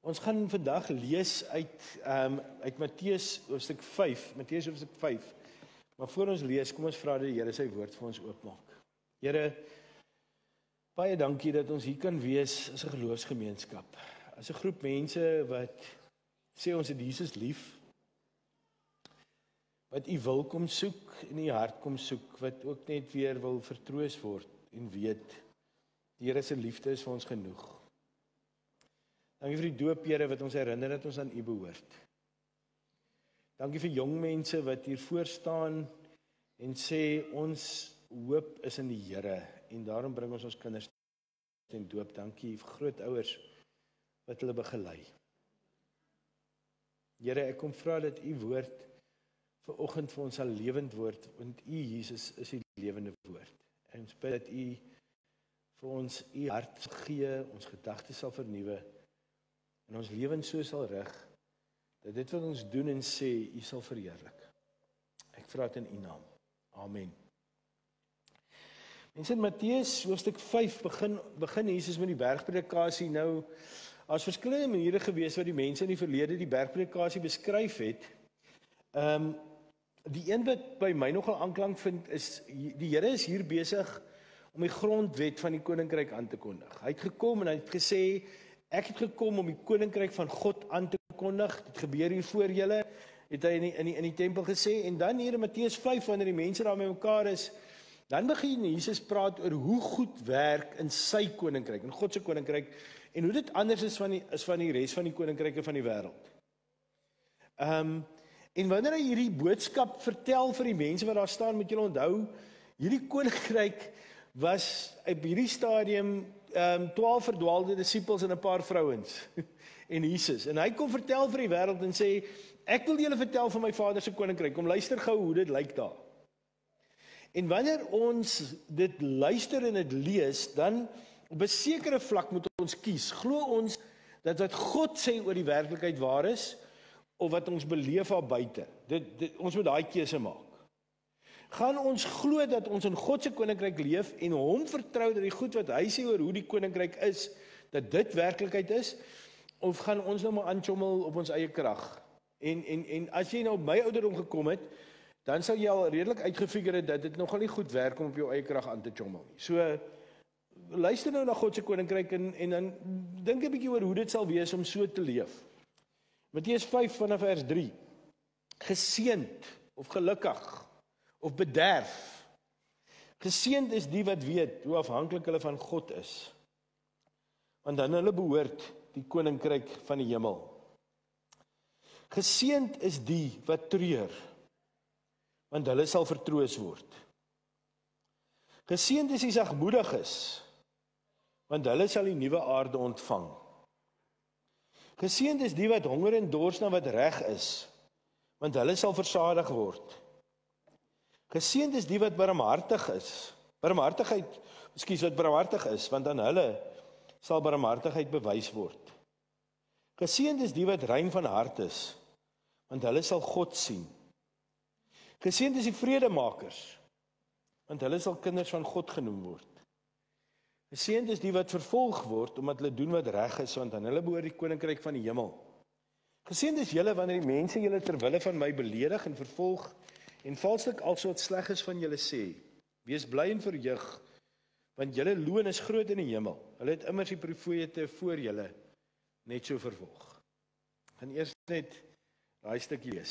Ons gaan vandag lees uit Matteus hoofstuk 5, Matteus hoofstuk 5. Maar voor ons lees, kom ons vra dat die Here sy woord vir ons oopmaak. Here, baie dankie dat ons hier kan wees as 'n geloofsgemeenskap. As 'n groep mense wat sê ons het Jesus lief, wat U wil kom soek en U hart kom soek, wat ook net weer wil vertroos word en weet, die Here se liefde is vir ons genoeg. Dankie vir die doop, Here, wat ons herinner dat ons aan U behoort. Dankie vir jong mense wat hier voor staan en sê ons hoop is in die Here en daarom bring ons kinders ten doop. Dankie vir grootouers wat hulle begelei. Here, ek kom vra dat U woord vanoggend vir ons sal lewend word, want U, Jesus, is die lewende woord. En ons bid dat U vir ons U hart sal gee, ons gedagtes sal vernuwe en ons lewens so sal rig, dat dit wat ons doen en sê, U sal verheerlik. Ek vra dit in U naam. Amen. Mense, in Matteus hoofstuk 5 begin Jesus met die bergpredikasie. Nou, as verskillende maniere gewees wat die mense in die verlede die bergpredikasie beskryf het. Die een wat by my nogal aanklank vind, is die Here is hier besig om die grondwet van die koninkryk aan te kondig. Hy het gekom en hy het gesê, ek het gekom om die koninkryk van God aan te kondig. Dit gebeur hier voor julle, het hy in die tempel gesê. En dan hier in Matteus 5, wanneer die mense daar met mekaar is, dan begin Jesus praat oor hoe goed werk in sy koninkryk, in God se koninkryk, en hoe dit anders is van die res van die koninkryke van die wêreld. En wanneer hy hierdie boodskap vertel vir die mense wat daar staan, moet julle onthou, hierdie koninkryk was op hierdie stadium 12 verdwaalde disippels en 'n paar vrouens en Jesus. En hy kom vertel vir die wêreld en sê, ek wil julle vertel van my Vader se koninkryk. Kom luister gou hoe dit lyk daar. En wanneer ons dit luister en dit lees, dan op 'n sekere vlak moet ons kies. Glo ons dat wat God sê oor die werklikheid waar is, of wat ons beleef daar buite? Ons moet daai keuse maak. Gaan ons glo dat ons in God se koninkryk leef en hom vertrou dat die goed wat hy sê oor hoe die koninkryk is, dat dit werklikheid is, of gaan ons nou maar aanchommel op ons eie krag? En as jy nou op my ouderdom gekom het, dan sal jy al redelik uitgefigure het dat dit nogal nie goed werk om op jou eie krag aan te chommel nie. So, luister nou na God se koninkryk en dan dink 'n bietjie oor hoe dit sal wees om so te leef. Matteus 5 vanaf vers 3. Geseënd of gelukkig of bederf. Geseënd is die wat weet hoe afhanklik hulle van God is, want dan hulle behoort die koninkryk van die hemel. Geseënd is die wat treur, want hulle sal vertroos word. Geseënd is die sagmoediges, want hulle sal die nuwe aarde ontvang. Geseënd is die wat honger en dors na wat reg is, want hulle sal versadig word. Geseënd is die wat barmhartig is, want aan hulle sal barmhartigheid bewys word. Geseënd is die wat rein van hart is, want hulle sal God sien. Geseënd is die vredemakers, want hulle sal kinders van God genoem word. Geseënd is die wat vervolg word, omdat hulle doen wat reg is, want aan hulle behoort die koninkryk van die hemel. Geseënd is julle wanneer die mense julle ter wille van my beledig en vervolg, en valslik also wat sleg is van julle sê. Wees bly en verheug, want julle loon is groot in die hemel. Hulle het immers die profete voor julle net so vervolg. Ek gaan eers net daai stukkie lees.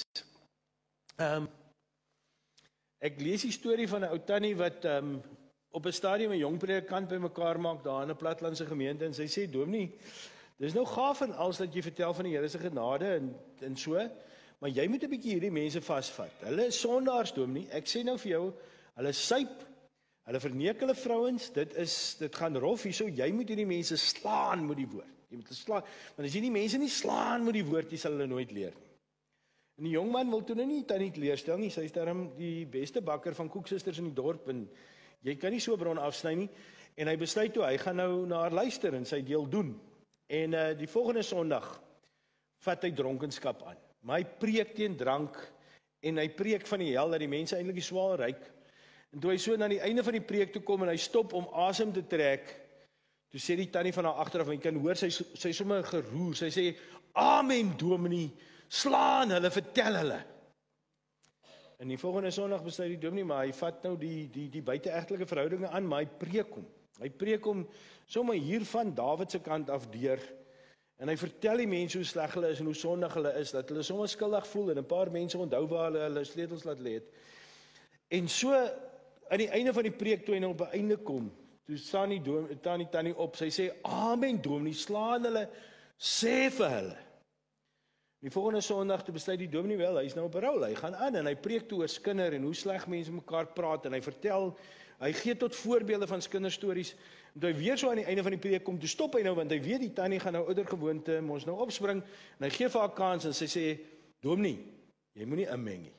Ek lees die storie van 'n ou tannie wat op 'n stadium 'n jong predikant bymekaar maak daar in 'n platlandse gemeente en sy sê, dominee, dis nou gaaf en als dat jy vertel van die Here se genade en so, maar jy moet 'n bietjie hierdie mense vasvat. Hulle is sondaars, dominee. Ek sê nou vir jou, hulle suip, hulle verneek hulle vrouens, dit gaan rof hierso, jy moet hierdie mense slaan met die woord. Jy moet hulle slaan, want as jy die mense nie slaan met die woord, jy sal hulle nooit leer nie. En die jong man wil toe nou nie tannie teleerstel nie, sy is daarom die beste bakker van koeksusters in die dorp, en jy kan nie so 'n bron afsny nie, en hy besluit toe, hy gaan nou na haar luister en sy deel doen. En die volgende Sondag vat hy dronkenskap aan. Maar hy preek teen drank, en hy preek van die hel, dat die mense eintlik die swaal ryk. En toe hy so na die einde van die preek toe kom, en hy stop om asem te trek, Toe sê die tannie van haar agteraf, en jy kan hoor, sy sommer geroer, sy sê, amen dominee, slaan hulle, vertel hulle. En die volgende Sondag besluit die dominee, maar hy vat nou die buiteegtelike verhoudinge aan, maar hy preek hom sommer hier van Dawid se kant af deur, en hy vertel die mense hoe sleg hulle is en hoe sondig hulle is, dat hulle sommer skuldig voel, en 'n paar mense onthou waar hulle sleutels laat lê het. En so, aan die einde van die preek, toe hy nou op 'n einde kom, toe staan die tannie op, sy sê, amen dominee, slaan hulle, sê vir hulle. Die volgende Sondag toe besluit die dominee wel, hy is nou op 'n rol, hy gaan aan en hy preek toe oor skinder en hoe sleg mense mekaar praat en hy gee tot voorbeelde van skinderstories. En toe hy weer so aan die einde van die preek kom, toe stop hy nou want hy weet die tannie gaan nou ouer gewoonte, ons nou opspring en hy gee vir haar kans en sy sê, dominee, jy moenie inmeng nie.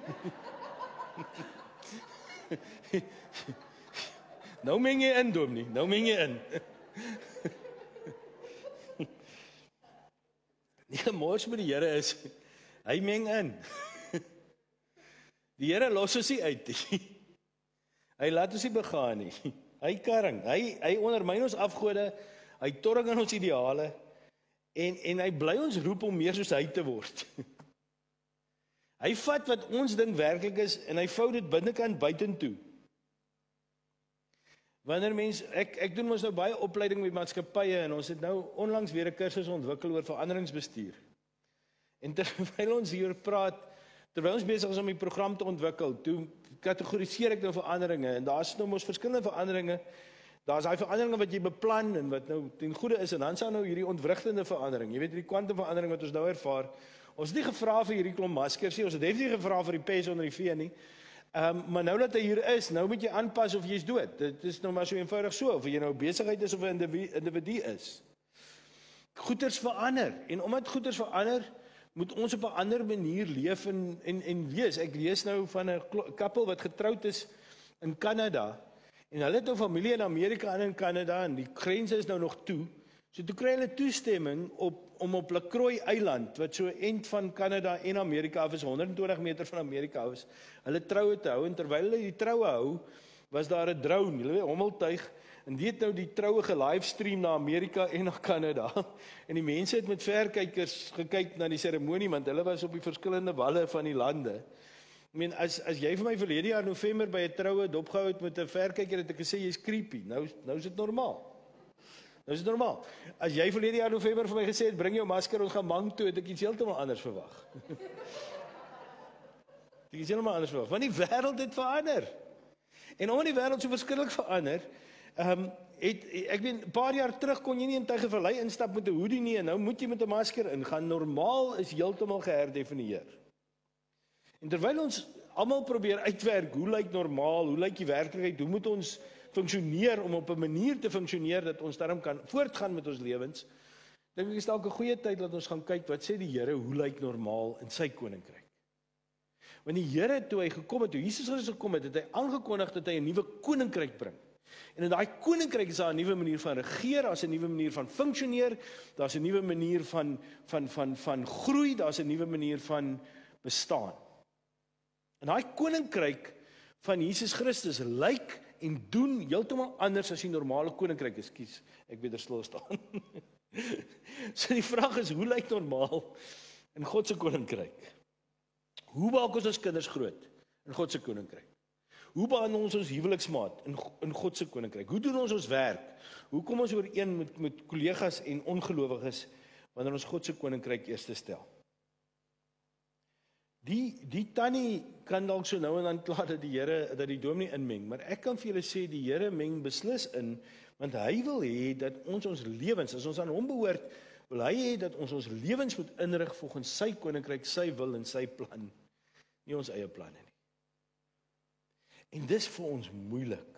Nou meng jy in, dominee, nou meng jy in. Die mors met die Here is, hy meng in. Die Here los ons nie uit nie. Hy laat ons nie begaan nie. Hy karring, hy ondermyn ons afgode, hy torring aan ons ideale, en hy bly ons roep om meer soos hy te word. Hy vat wat ons dink werklik is, en hy vou dit binnekant buitentoe. Wanneer mens, ek doen ons nou baie opleiding met maatskappye, en ons het nou onlangs weer 'n kursus ontwikkel oor veranderingsbestuur. En terwyl ons hier praat, terwyl ons besig is om die program te ontwikkel, toe kategoriseer ek nou veranderinge, en daar is nou mos verskillende veranderinge. Daar is daai veranderinge wat jy beplan, en wat nou ten goeie is, en dan is daar nou hierdie ontwrigtende verandering. Jy weet, die kwantumverandering wat ons nou ervaar. Ons het nie gevra vir hierdie klomp maskers nie, ons het definitief nie gevra vir die pes onder die vee nie. Maar nou dat hy hier is, nou moet jy aanpas of jy's dood. Dit is nou maar so eenvoudig so, of jy nou besigheid is of 'n individu is. Goeders verander, en omdat goeders verander, moet ons op 'n ander manier leef en wees. Ek lees nou van 'n koppel wat getroud is in Kanada, en hulle het nou familie in Amerika en in Kanada, en die grense is nou nog toe. So toe kry hulle toestemming om op LaCroix eiland, wat so end van Kanada en Amerika af is, 120 meter van Amerika af is, hulle troue te hou, en terwyl hulle die troue hou, was daar 'n drone, julle weet, hommeltuig, en die het nou die troue gelivestream na Amerika en na Kanada, en die mense het met verkykers gekyk na die seremonie, want hulle was op die verskillende walle van die lande. Ek meen, as jy vir my verlede jaar November by 'n troue dopgehou het met 'n verkyker, het ek gesê, jy's creepy, nou is dit normaal. Nou is dit normaal. As jy verlede jaar November vir my gesê het, bring jou masker, ons gaan mang toe, het ek iets heeltemal anders verwag. Dit is heeltemal anders verwag, want die wêreld het verander. En omdat die wêreld so verskillik verander, ek weet, 'n paar jaar terug kon jy nie in Tygervallei instap met 'n hoodie nie, en nou moet jy met 'n masker ingaan. Normaal is heeltemal geherdefinieer. En terwyl ons almal probeer uitwerk, hoe lyk normaal, hoe lyk die werklikheid, hoe moet ons funksioneer om op 'n manier te funksioneer dat ons daarom kan voortgaan met ons lewens, dink ek is dalk 'n goeie tyd dat ons gaan kyk, wat sê die Here, hoe lyk normaal in sy koninkryk? Want die Here, toe hy gekom het, toe Jesus Christus gekom het, het hy aangekondig dat hy 'n nuwe koninkryk bring. En in daai koninkryk is daar 'n nuwe manier van regeer, daar's 'n nuwe manier van funksioneer, daar's 'n nuwe manier van groei, daar's 'n nuwe manier van bestaan. En daai koninkryk van Jesus Christus lyk en doen heeltemal anders as die normale koninkryk. Ekskuus, ek weet stil staan. So die vraag is, hoe lyk normaal in God se koninkryk? Hoe maak ons kinders groot in God se koninkryk? Hoe behandel ons huweliksmaat in God se koninkryk? Hoe doen ons werk? Hoe kom ons ooreen met kollegas en ongelowiges wanneer ons God se koninkryk eers stel? Die tannie kan dalk so nou en dan kla dat die dominee inmeng, maar ek kan vir julle sê, die Here meng beslis in, want hy wil hê dat ons lewens, as ons aan hom behoort, wil hy hê dat ons lewens moet inrig volgens sy koninkryk, sy wil en sy plan, nie ons eie planne nie. En dis vir ons moeilik.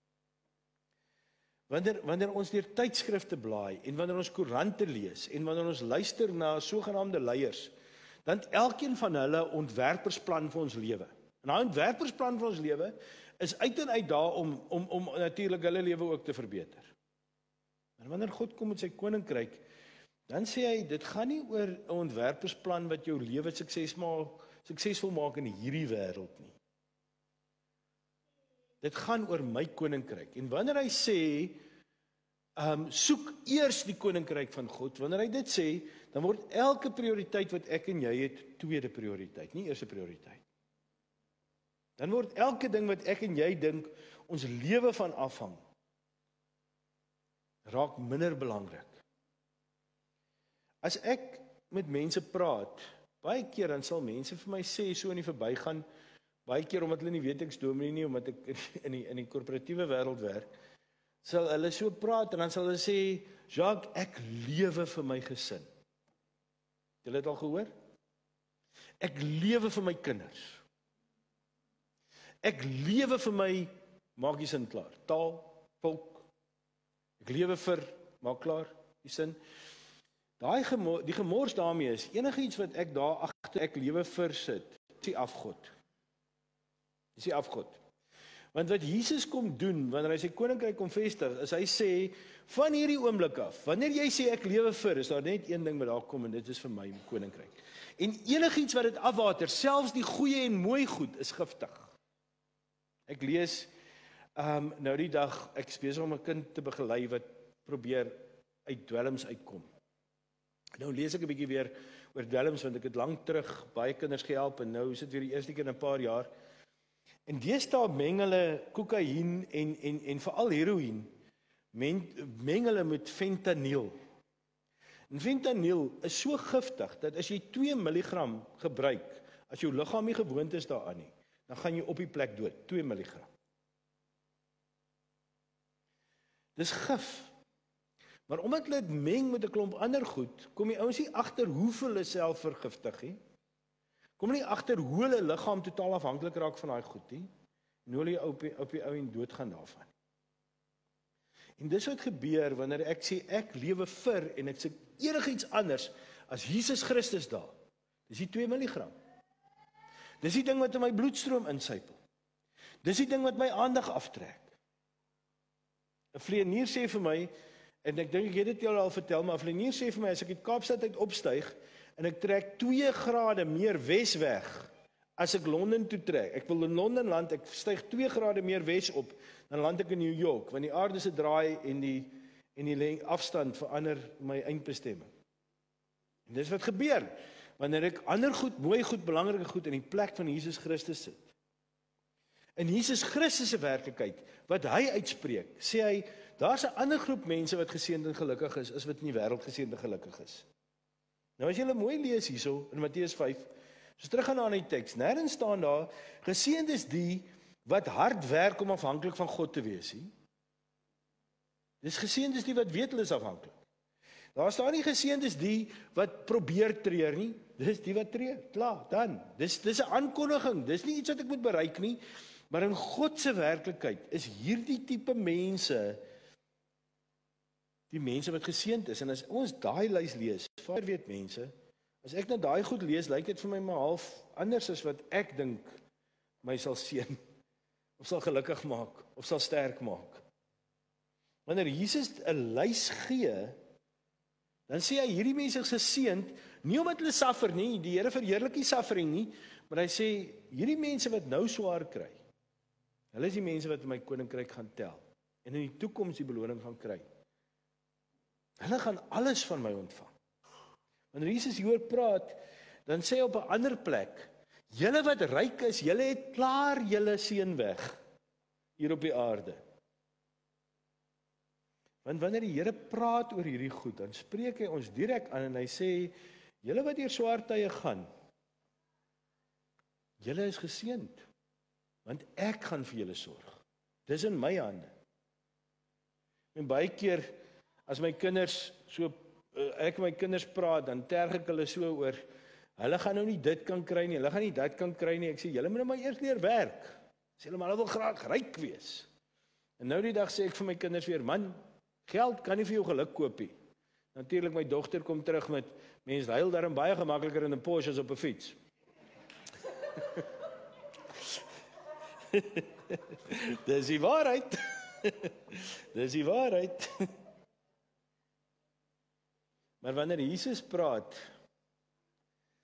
Wanneer ons deur tydskrifte blaai, en wanneer ons koerante lees, en wanneer ons luister na sogenaamde leiers, dan het elkeen van hulle ontwerpersplan vir ons lewe. En daai ontwerpersplan vir ons lewe is uit en uit daar om natuurlik hulle lewe ook te verbeter. Maar wanneer God kom met sy koninkryk, dan sê hy, dit gaan nie oor 'n ontwerpersplan wat jou lewe suksesvol maak in hierdie wêreld nie. Dit gaan oor my koninkryk. En wanneer hy sê, soek eers die koninkryk van God. Wanneer hy dit sê, dan word elke prioriteit wat ek en jy het, tweede prioriteit, nie eerste prioriteit. Dan word elke ding wat ek en jy dink, ons lewe van afhang, raak minder belangrik. As ek met mense praat, baie keer dan sal mense vir my sê, so in die verbygaan, baie keer omdat hulle nie weet ek's dominee nie, omdat ek in die korporatiewe wêreld werk, sal hulle so praat en dan sal hulle sê, Jacques, ek lewe vir my gesin. Julle het al gehoor? Ek lewe vir my kinders. Ek lewe vir my, maak die sin klaar, taal, volk. Ek lewe vir, maak klaar, die sin. Die gemors daarmee is, enige iets wat ek daar agter ek lewe vir sit, is die afgod. Dis die afgod. Want wat Jesus kom doen, wanneer hy sy koninkryk kom vestig, is hy sê, van hierdie oomblik af, wanneer jy sê ek lewe vir, is daar net een ding wat daar kom, en dit is vir my koninkryk. En enigiets wat dit afwater, selfs die goeie en mooi goed, is giftig. Ek lees, nou die dag, ek is besig om 'n kind te begelei, wat probeer uit dwelms uitkom. Nou lees ek 'n bietjie weer oor dwelms, want ek het lank terug baie kinders gehelp, en nou is dit weer die eerste keer in 'n paar jaar. En deesdae meng hulle kokain en veral heroïne, meng hulle met fentanyl. En fentanyl is so giftig, dat as jy 2 milligram gebruik, as jou liggaam nie gewoond is daaraan nie, dan gaan jy op die plek dood, 2 milligram. Dis gif. Maar omdat hulle dit meng met 'n klomp ander goed, kom die ouens nie agter hoeveel hulle self vergiftig nie. Kom nie agter hoe hulle liggaam totaal afhanklik raak van daai goed nie, en hoe hulle op die ou en dood gaan daarvan. En dis wat gebeur wanneer ek sê ek lewe vir en ek sê enigiets anders as Jesus Christus daar. Dis die 2 milligram. Dis die ding wat in my bloedstroom insypel. Dis die ding wat my aandag aftrek. 'n Vleenier sê vir my, en ek dink ek het dit jou al vertel, maar 'n vleenier sê vir my, as ek uit Kaapstad uit opstyg, en ek trek 2 grade meer wes weg, as ek Londen toe trek, ek wil in Londen land, ek styg 2 grade meer wes op, dan land ek in New York, want die aarde se draai en die afstand verander my eindbestemming. En dis wat gebeur, wanneer ek ander goed, mooi goed, belangrike goed, in die plek van Jesus Christus sit. In Jesus Christus se werklikheid, wat hy uitspreek, sê hy, daar's 'n ander groep mense wat geseënd en gelukkig is, as wat in die wêreld geseënd en gelukkig is. Nou as jy mooi lees hierso, in Matteus 5, so terug gaan na die teks, nêrens staan daar, geseënd is die, wat hard werk om afhanklik van God te wees, nie? Dis geseënd is die wat weet hulle is afhanklik. Daar staan nie geseënd is die wat probeer treur nie, dis die wat treur, klaar, dan. Dis 'n aankondiging, dis nie iets wat ek moet bereik nie, maar in God se werklikheid is hierdie tipe mense, die mense wat geseënd is, en as ons daai lys lees, Vader weet mense, as ek nou daai goed lees, lyk dit vir my maar half anders as wat ek dink my sal seën, of sal gelukkig maak, of sal sterk maak. Wanneer Jesus 'n lys gee, dan sê hy, hierdie mense is geseënd, nie omdat hulle suffer nie, die Here verheerlik nie suffering nie, maar hy sê, hierdie mense wat nou swaar kry, hulle is die mense wat in my koninkryk gaan tel, en in die toekoms die beloning gaan kry. Hulle gaan alles van my ontvang. Wanneer Jesus hieroor praat, dan sê hy op 'n ander plek, julle wat ryk is, julle het klaar julle seën weg, hier op die aarde. Want wanneer die Here praat oor hierdie goed, dan spreek hy ons direk aan, en hy sê, julle wat deur swaar tye gaan, julle is geseënd, want ek gaan vir julle sorg. Dis in my hande. En baie keer, as my kinders ek en my kinders praat, dan terg ek hulle so oor, hulle gaan nou nie dit kan kry nie, hulle gaan nie dit kan kry nie, ek sê, julle moet nou maar eers leer werk, sê hulle, maar hulle wil graag ryk wees. En nou die dag sê ek vir my kinders weer, man, geld kan nie vir jou geluk koop nie. Natuurlik, my dogter kom terug met, mens huil daarom baie gemakliker in 'n Porsche as op 'n fiets. Dis die waarheid. Dis die waarheid. Maar wanneer Jesus praat,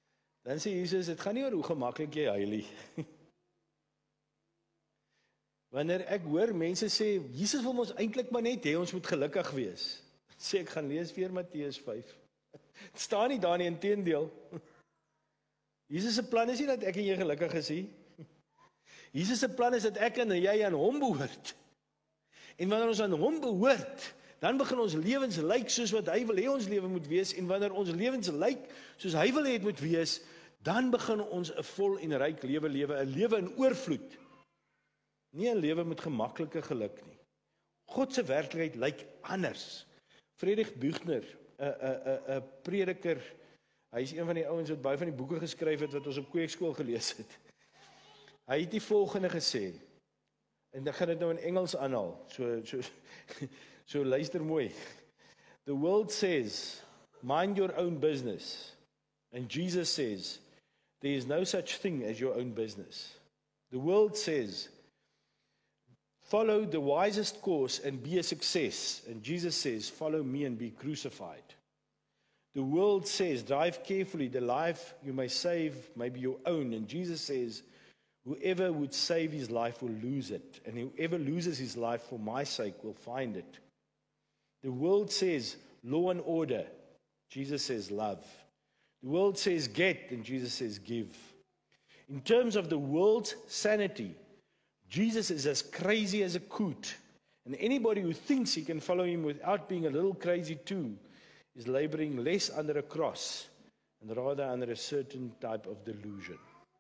dan sê Jesus, dit gaan nie oor hoe gemaklik jy huil nie. Wanneer ek hoor mense sê, Jesus wil ons eintlik maar net hê ons moet gelukkig wees. Sê ek gaan lees weer Matteus 5. Het staan nie daar nie, inteendeel. Jesus se plan is nie dat ek en jy gelukkig is nie. Jesus se plan is dat ek en jy aan hom behoort. En wanneer ons aan hom behoort, dan begin ons lewens lyk soos wat hy wil hê ons lewe moet wees. En wanneer ons lewens lyk soos hy wil hê dit moet wees, dan begin ons 'n vol en ryk lewe lewe, 'n lewe in oorvloed. Nie 'n lewe met gemaklike geluk nie. God se werklikheid lyk anders. Friedrich Buechner, 'n prediker, hy is een van die ouens wat baie van die boeke geskryf het wat ons op kweekskool gelees het. Hy het die volgende gesê, en ek gaan dit nou in Engels aanhaal, so luister mooi. The world says, mind your own business. And Jesus says, there is no such thing as your own business. The world says, follow the wisest course and be a success. And Jesus says, follow me and be crucified. The world says, drive carefully, the life you may save may be your own. And Jesus says, whoever would save his life will lose it. And whoever loses his life for my sake will find it. The world says, law and order. Jesus says, love. The world says, get, and Jesus says, give. In terms of the world's sanity, Jesus is as crazy as a coot, and anybody who thinks he can follow him without being a little crazy too is laboring less under a cross and rather under a certain type of delusion.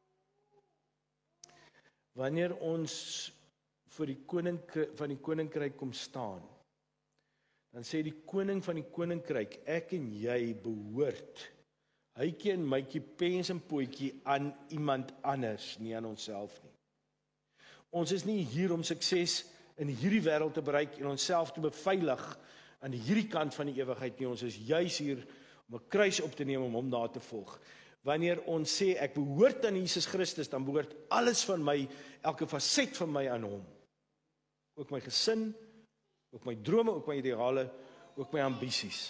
Wanneer ons vir die koning van die koninkryk kom staan, dan sê die koning van die koninkryk, ek en jy behoort, hytjie en mytjie, pens en potjie aan iemand anders, nie aan onsself nie. Ons is nie hier om sukses in hierdie wêreld te bereik en onsself te beveilig aan hierdie kant van die ewigheid nie. Ons is juis hier om 'n kruis op te neem om hom na te volg. Wanneer ons sê ek behoort aan Jesus Christus, dan behoort alles van my, elke faset van my aan hom. Ook my gesin, ook my drome, ook my ideale, ook my ambisies.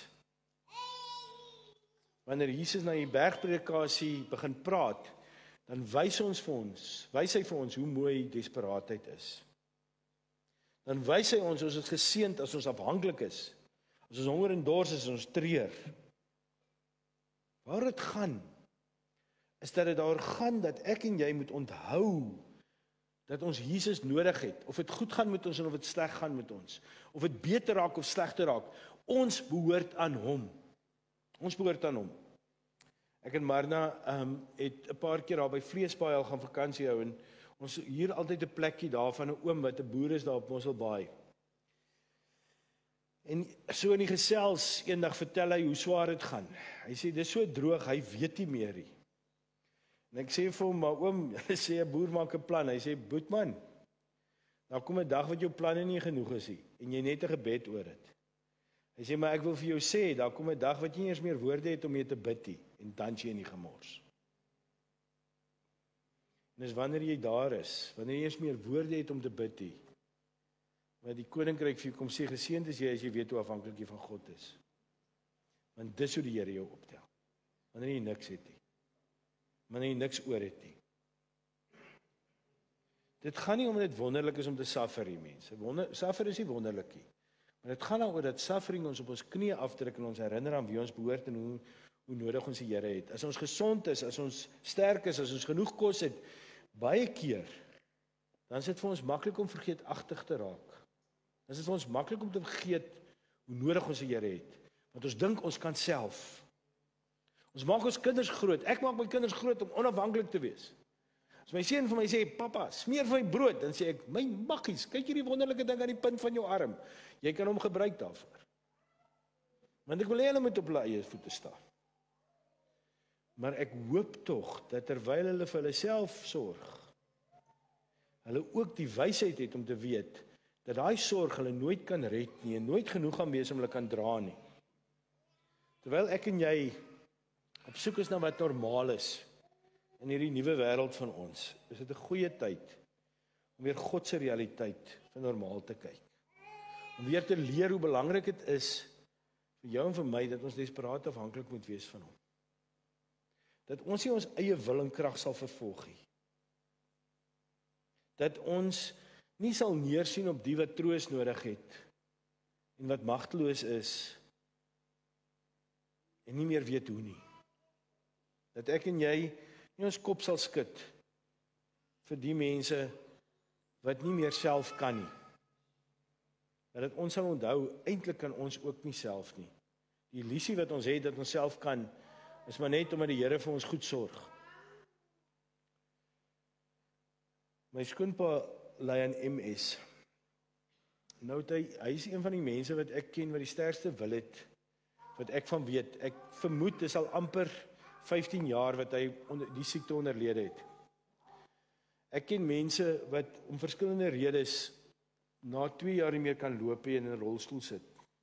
Wanneer Jesus na die bergpredikasie begin praat, dan wys hy vir ons hoe mooi desperaatheid is. Dan wys hy ons is geseënd as ons afhanklik is, as ons honger en dors is, as ons treur. Waar dit gaan, is dat dit daar gaan dat ek en jy moet onthou dat ons Jesus nodig het, of dit goed gaan met ons en of dit sleg gaan met ons, of dit beter raak of slegter raak. Ons behoort aan hom. Ons behoort aan hom. Ek en Marna het 'n paar keer daar by Vleesbaai al gaan vakansie hou, en ons hier altyd 'n plekkie daar van 'n oom wat 'n boer is daar op Mosselbaai. En so in die gesels eendag vertel hy hoe swaar dit gaan. Hy sê dis so droog, hy weet nie meer nie. En ek sê vir hom, maar oom, hy sê 'n boer maak 'n plan. Hy sê, boetman, daar kom 'n dag wat jou planne nie genoeg is nie en jy net 'n gebed oor dit. Hy sê, maar ek wil vir jou sê, daar kom 'n dag wat jy nie eers meer woorde het om mee te bid nie, en dan jy in die gemors. En dis wanneer jy daar is, wanneer jy eers meer woorde het om te bid nie, wat die koninkryk vir jou kom sê, geseënd is jy as jy weet hoe afhanklik jy van God is. Want dis hoe die Here jou optel. Wanneer jy niks het nie. Wanneer jy niks oor het nie. Dit gaan nie om dit wonderlik is om te suffer nie, mense. Suffer is nie wonderlik nie. Maar dit gaan daaroor dat suffering ons op ons knieë afdruk en ons herinner aan wie ons behoort en hoe nodig ons die Here het. As ons gesond is, as ons sterk is, as ons genoeg kos het, baie keer, dan is dit vir ons maklik om vergeetagtig te raak. Dan is dit vir ons maklik om te vergeet hoe nodig ons die Here het. Want ons dink ons kan self. Ons maak ons kinders groot. Ek maak my kinders groot om onafhanklik te wees. As my seun vir my sê, papa, smeer vir my brood, dan sê ek, my makkies, kyk hierdie wonderlike ding aan die punt van jou arm. Jy kan hom gebruik daarvoor. Want ek wil hê hulle moet op hulle eie voete staan. Maar ek hoop tog dat terwyl hulle vir hulle self sorg, hulle ook die wysheid het om te weet dat daai sorg hulle nooit kan red nie en nooit genoeg gaan wees om hulle kan dra nie. Terwyl ek en jy op soek is na wat normaal is in hierdie nuwe wêreld van ons, is dit 'n goeie tyd om weer God se realiteit van normaal te kyk. Om weer te leer hoe belangrik dit is vir jou en vir my dat ons desperaat afhanklik moet wees van hom. Dat ons nie ons eie wil en krag sal vervolg nie. Dat ons nie sal neersien op die wat troos nodig het en wat magteloos is en nie meer weet hoe nie. Dat ek en jy nie ons kop sal skud vir die mense wat nie meer self kan nie. Dat ons sal onthou, eintlik kan ons ook nie self nie. Die illusie wat ons het dat ons self kan, is maar net omdat die Here vir ons goed sorg. My skoonpa ly aan MS. Nou hy is een van die mense wat ek ken wat die sterkste wil het, wat ek van weet. Ek vermoed dis al amper 15 jaar wat hy die siekte onderlede het. Ek ken mense wat om verskillende redes na 2 jaar nie meer kan loop en in 'n rolstoel sit.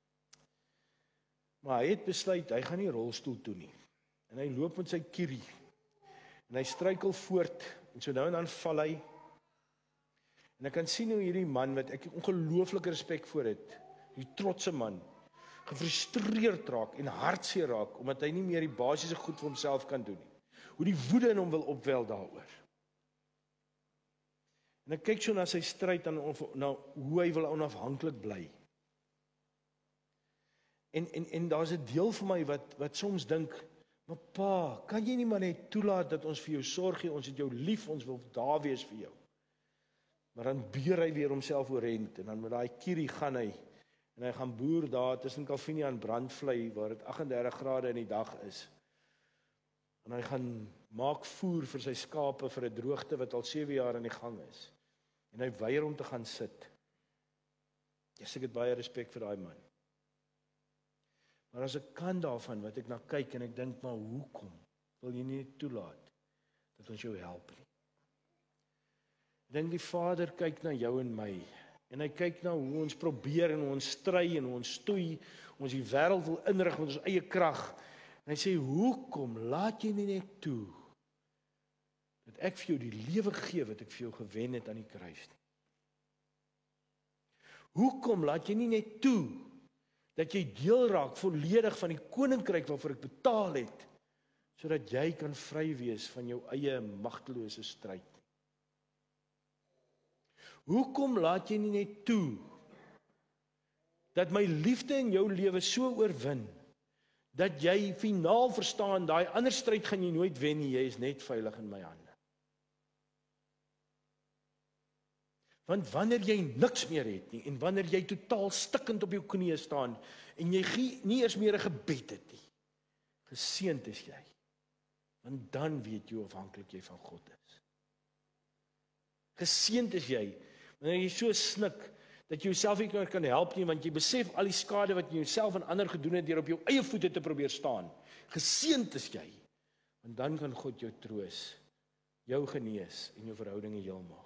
Maar hy het besluit, hy gaan nie rolstoel toe nie. En hy loop met sy kierie. En hy struikel voort, en so nou en dan val hy. En ek kan sien hoe hierdie man, wat ek ongelooflike respek voor het, die trotse man, gefrustreerd raak en hartseer raak, omdat hy nie meer die basiese goed vir homself kan doen nie. Hoe die woede in hom wil opwel daaroor. En ek kyk so na sy stryd, na hoe hy wil onafhanklik bly. En daar's 'n deel van my wat soms dink, maar pa, kan jy nie maar net toelaat dat ons vir jou sorg, ons het jou lief, ons wil daar wees vir jou. Maar dan beer hy weer homself oorent, en dan met daai kierie gaan hy, en hy gaan boer daar tussen Kalvinia en Brandvlei, waar dit 38 grade in die dag is. En hy gaan maak voer vir sy skape vir 'n droogte wat al 7 jaar aan die gang is. En hy weier om te gaan sit. Ek het baie respek vir daai man. Maar as ek kan daarvan, wat ek na kyk en ek dink, maar hoekom wil jy nie toelaat dat ons jou help nie? Ek dink die Vader kyk na jou en my, en hy kyk na hoe ons probeer en ons stry en ons stoei, ons die wêreld wil inrig met ons eie krag. En hy sê, hoekom laat jy nie net toe dat ek vir jou die lewe gee wat ek vir jou gewen het aan die kruis nie? Hoekom laat jy nie net toe dat jy deel raak volledig van die koninkryk waarvoor ek betaal het, sodat jy kan vry wees van jou eie magtelose stryd? Hoekom laat jy nie net toe dat my liefde in jou lewe so oorwin, dat jy finaal verstaan, daai ander stryd gaan jy nooit wen nie, jy is net veilig in my hande. Want wanneer jy niks meer het nie, en wanneer jy totaal stikkend op jou knieë staan, en jy nie eers meer 'n gebed het nie, geseënd is jy, want dan weet jy hoe afhanklik jy van God is. Geseënd is jy, wanneer jy so snik, dat jy jouself nie meer kan help nie, want jy besef al die skade wat jy jouself en ander gedoen het, deur op jou eie voete te probeer staan. Geseënd is jy, want dan kan God jou troos, jou genees, en jou verhoudinge heel maak.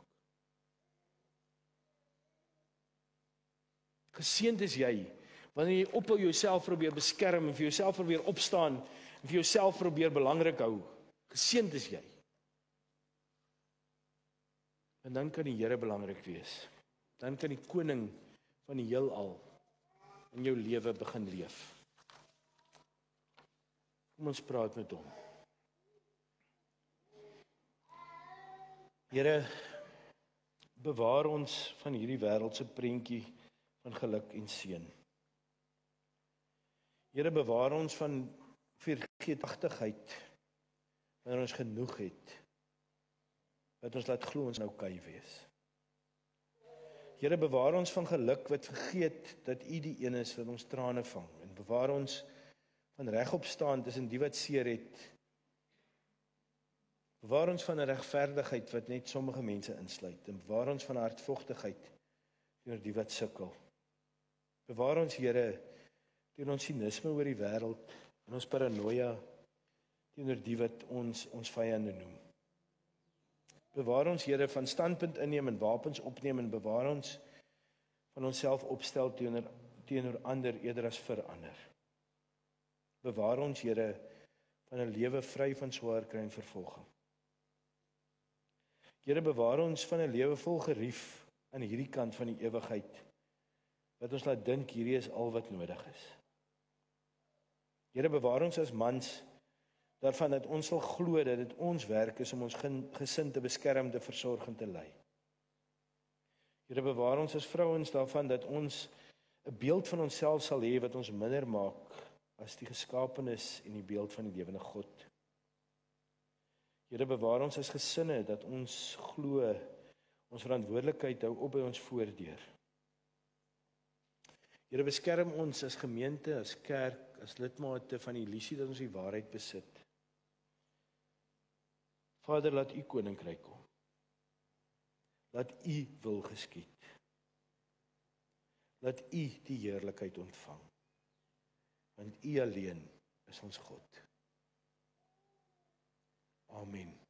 Geseënd is jy, wanneer jy ophou jouself probeer beskerm, en vir jouself probeer opstaan, en vir jouself probeer belangrik hou. Geseënd is jy. En dan kan die Here belangrik wees. Dan kan die koning van die heelal in jou lewe begin leef. Kom ons praat met hom. Here, bewaar ons van hierdie wêreldse prentjie van geluk en seën. Here, bewaar ons van vergeetachtigheid wanneer ons genoeg het, wat ons laat glo ons nou oukei wees. Here, bewaar ons van geluk wat vergeet dat U die een is wat ons trane vang, en bewaar ons van regop staan tussen die wat seer het. Bewaar ons van 'n regverdigheid wat net sommige mense insluit, en bewaar ons van hardvogtigheid teenoor die wat sukkel. Bewaar ons, Here, teenoor ons sinisme oor die wêreld en ons paranoia teenoor die wat ons vyande noem. Bewaar ons, Here, van standpunt inneem en wapens opneem, en bewaar ons van onsself opstel teenoor ander eerder as vir ander. Bewaar ons, Here, van 'n lewe vry van swaar kry en vervolging. Here, bewaar ons van 'n lewe vol gerief aan hierdie kant van die ewigheid, wat ons laat dink hierdie is al wat nodig is. Here, bewaar ons as mans daarvan dat ons sal glo dat dit ons werk is om ons gesin te beskerm, te versorg en te lei. Here, bewaar ons as vrouens daarvan dat ons 'n beeld van onsself sal hê wat ons minder maak as die geskaapenis en die beeld van die lewende God. Here, bewaar ons as gesinne dat ons glo ons verantwoordelikheid hou op by ons voordeur. Here, beskerm ons as gemeente, as kerk, as lidmate van die illusie dat ons die waarheid besit. Vader, laat U koninkryk kom. Laat U wil geskied. Laat U die heerlikheid ontvang. Want U alleen is ons God. Amen.